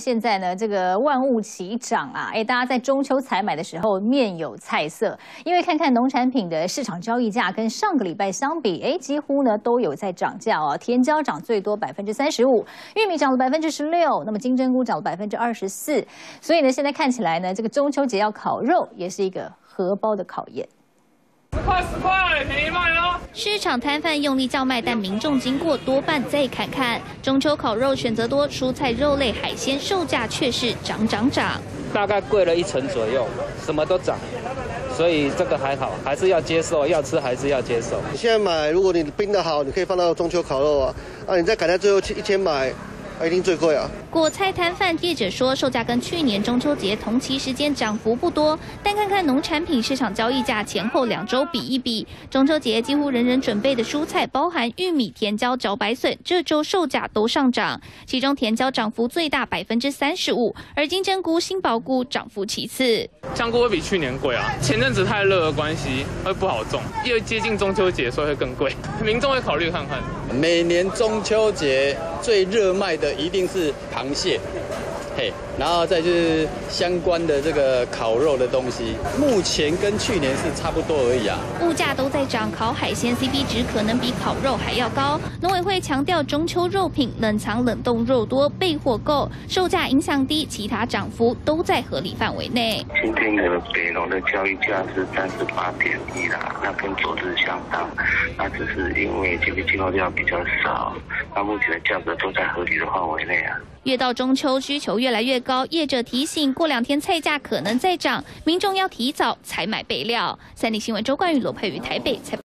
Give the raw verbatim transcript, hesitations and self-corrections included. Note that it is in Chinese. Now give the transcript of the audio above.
现在呢，这个万物齐涨啊，哎，大家在中秋采买的时候面有菜色，因为看看农产品的市场交易价跟上个礼拜相比，哎，几乎呢都有在涨价哦。甜椒涨最多百分之三十五，玉米涨了百分之十六，那么金针菇涨了百分之二十四。所以呢，现在看起来呢，这个中秋节要烤肉也是一个荷包的考验。 十块十块，便宜卖哦！ 市场摊贩用力叫卖，但民众经过多半再看看。中秋烤肉选择多，蔬菜、肉类、海鲜售价却是涨涨涨， 大概贵了一成左右，什么都涨，所以这个还好，还是要接受，要吃还是要接受。 你现在买，如果你冰的好，你可以放到中秋烤肉啊，啊，你再赶在最后一天买。 一定最贵啊！ 果菜摊贩业者说，售价跟去年中秋节同期时间涨幅不多，但看看农产品市场交易价前后两周比一比，中秋节几乎人人准备的蔬菜，包含玉米、甜椒、茭白笋，这周售价都上涨，其中甜椒涨幅最大百分之三十五，而金针菇、杏鲍菇涨幅其次。 香菇会比去年贵啊，前阵子太热的关系会不好种，越接近中秋节所以会更贵，民众会考虑看看。 每年中秋节最热卖的。 一定是螃蟹，嘿，然后再就是相关的这个烤肉的东西，目前跟去年是差不多而已啊。 物价都在涨，烤海鲜 C P 值可能比烤肉还要高。农委会强调，中秋肉品冷藏冷冻肉多，备货够，售价影响低，其他涨幅都在合理范围内。 今天的北农的交易价是三十八点一啦，那跟昨日相当，那只是因为这个进口量比较少，那目前的价格都在合理的范围内啊。 越到中秋，需求越来越高，业者提醒，过两天菜价可能再涨，民众要提早采买备料。三立新闻周冠宇、罗佩瑜台北采。